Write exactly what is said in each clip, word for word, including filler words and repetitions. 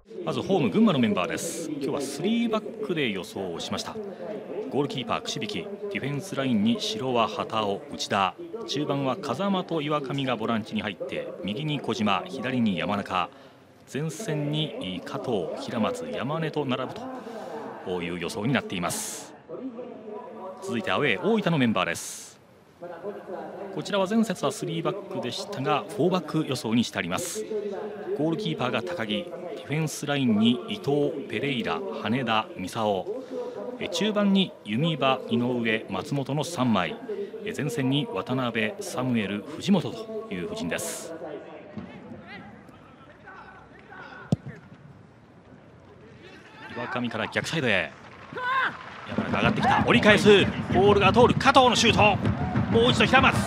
まずホーム群馬のメンバーです。今日はスリーバックで予想をしました。ゴールキーパー櫛引、ディフェンスラインに白は畑尾、内田、中盤は風間と岩上がボランチに入って、右に小島、左に山中、前線に加藤、平松、山根と並ぶという予想になっています。続いてアウェー大分のメンバーです。こちらは前節はスリーバックでしたがフォーバック予想にしてあります。ゴールキーパーが高木、ディフェンスラインに伊藤、ペレイラ、羽田、三竿、中盤に弓場、井上、松本のさんまい、前線に渡辺、サムエル、藤本という布陣です。岩上から逆サイドへ山中上がってきた、折り返す、ボールが通る、加藤のシュート、もう一度平松、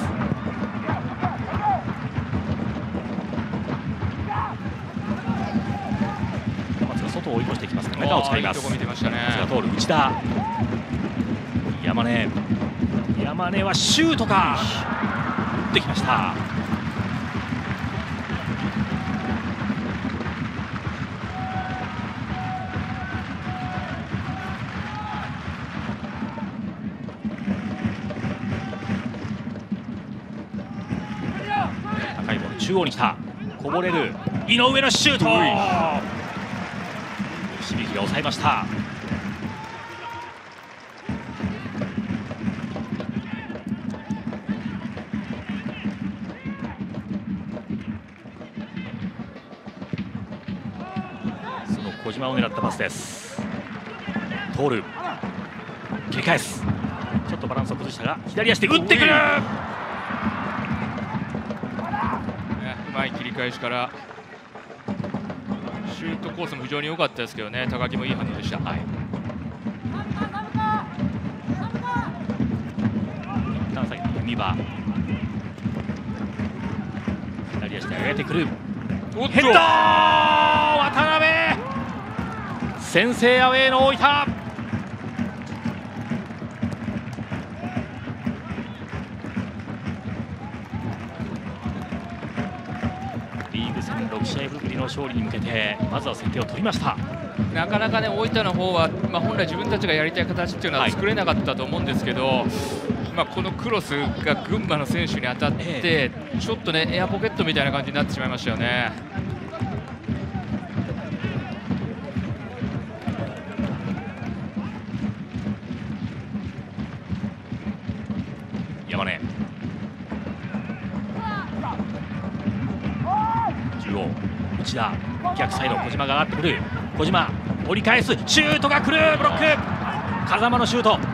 平松が外を追い越していきますが中を使います。 いいとこ見てましたね。 が通る、内田、山根、山根はシュートか、打ってきました。高いボール中央に来た、こぼれる、井上のシュート、櫛引が抑えました。その小島を狙ったパスです。通る、切り返す、ちょっとバランスを崩したが左足で打ってくる、 うまい切り返しからシュートコースも非常に良かったですけどね、高木もいい反応でした。はい、 一旦先に弓場、左足で上げてくる、 おっとヘッドー、渡辺、先制アウェーの大分。ろくしあいぶりの勝利に向けてまずは先手を取りました。 なかなかね大分の方は、まあ、本来自分たちがやりたい形っていうのは作れなかったと思うんですけど、はい、まあ、このクロスが群馬の選手に当たって、ええ、ちょっとねエアポケットみたいな感じになってしまいましたよね。 山根、内田、逆サイド、小島が上がってくる、小島折り返す、シュートが来る、ブロック、風間のシュート、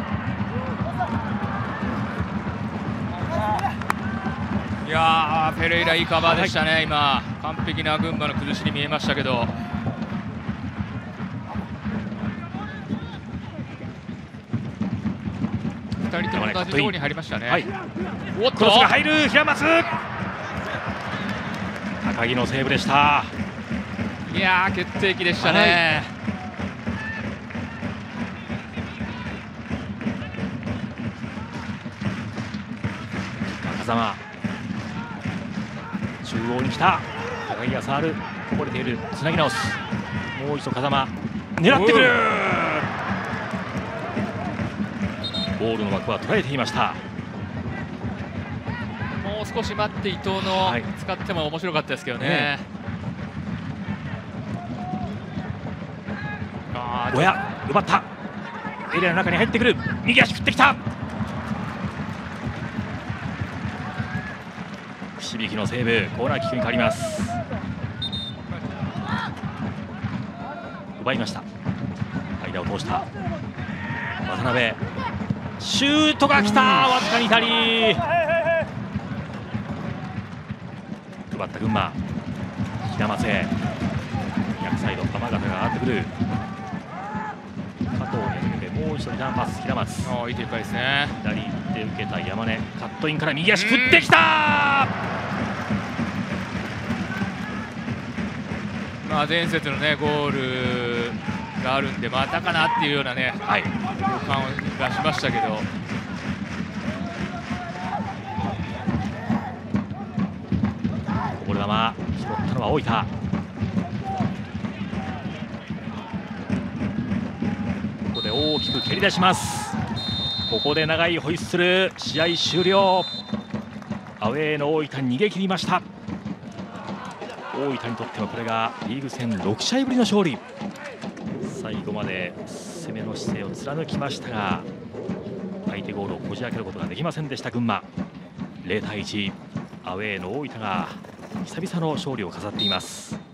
いやーペレイラいいカバーでしたね、はい、今完璧な群馬の崩しに見えましたけど、ふたりとも同じところに入りましたね。はい、 おっとクロスが入る、平松、高木のセーブでした。 いやー決定機でしたね。 はい、風間、中央に来た、高木が触る、こぼれている、つなぎ直す、もう一度風間狙ってくる、ボールの枠は捉えていました。 もう少し待って伊藤の使っても面白かったですけどね。ね、 小屋奪った、エリアの中に入ってくる、右足振ってきた、櫛引のセーブ、コーナーキックに変わります。奪いました、間を通した渡辺、シュートが来た、わずかに左、奪った群馬、平松へ逆サイド、浜形が上がってくる、加藤に抜けてもう一度リターンパス、平松、 いい展開ですね。 左で受けた山根、カットインから右足振ってきた、 まあ前節のねゴールがあるんでまたかなっていうようなね、はい、予感がしましたけど、 こぼれ球拾ったのは大分、 で大きく蹴り出します。ここで長いホイッスル、試合終了。アウェーの大分逃げ切りました。大分にとってもこれがリーグ戦ろく試合ぶりの勝利。最後まで攻めの姿勢を貫きましたが、相手ゴールをこじ開けることができませんでした群馬。ゼロ対いち、アウェーの大分が久々の勝利を飾っています。